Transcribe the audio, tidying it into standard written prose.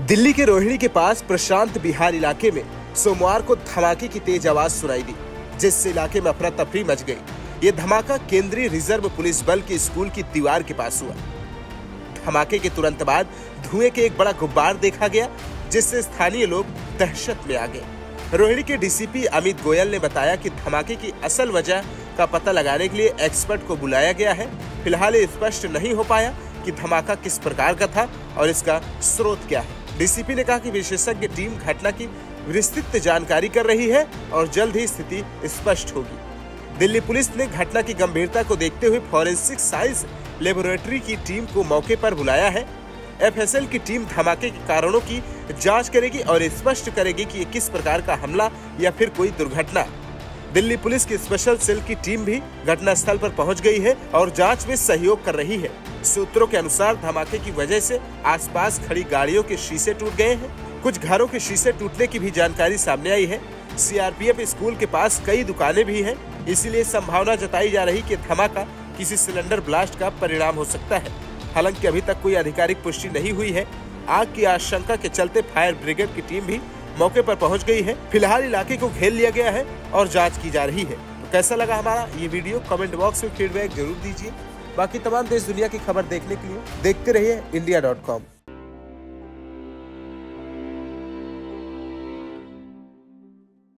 दिल्ली के रोहिणी के पास प्रशांत बिहार इलाके में सोमवार को धमाके की तेज आवाज सुनाई दी, जिससे इलाके में अफरा तफरी मच गई। ये धमाका केंद्रीय रिजर्व पुलिस बल के स्कूल की दीवार के पास हुआ। धमाके के तुरंत बाद धुएं के एक बड़ा गुब्बार देखा गया, जिससे स्थानीय लोग दहशत में आ गए। रोहिणी के डीसीपी अमित गोयल ने बताया कि धमाके की असल वजह का पता लगाने के लिए एक्सपर्ट को बुलाया गया है। फिलहाल ये स्पष्ट नहीं हो पाया कि धमाका किस प्रकार का था और इसका स्रोत क्या है। डीसीपी ने कहा कि विशेषज्ञ टीम घटना की विस्तृत जानकारी कर रही है और जल्द ही स्थिति स्पष्ट होगी। दिल्ली पुलिस ने घटना की गंभीरता को देखते हुए फॉरेंसिक साइंस लेबोरेटरी की टीम को मौके पर बुलाया है। एफएसएल की टीम धमाके के कारणों की जांच करेगी और स्पष्ट करेगी कि ये किस प्रकार का हमला या फिर कोई दुर्घटना। दिल्ली पुलिस की स्पेशल सेल की टीम भी घटनास्थल पर पहुंच गई है और जांच में सहयोग कर रही है। सूत्रों के अनुसार धमाके की वजह से आसपास खड़ी गाड़ियों के शीशे टूट गए हैं। कुछ घरों के शीशे टूटने की भी जानकारी सामने आई है। सीआरपीएफ स्कूल के पास कई दुकानें भी हैं, इसीलिए संभावना जताई जा रही कि धमाका किसी सिलेंडर ब्लास्ट का परिणाम हो सकता है। हालांकि अभी तक कोई आधिकारिक पुष्टि नहीं हुई है। आग की आशंका के चलते फायर ब्रिगेड की टीम भी मौके पर पहुंच गई है। फिलहाल इलाके को घेर लिया गया है और जांच की जा रही है। तो कैसा लगा हमारा ये वीडियो, कमेंट बॉक्स में फीडबैक जरूर दीजिए। बाकी तमाम देश दुनिया की खबर देखने के लिए देखते रहिए India.com।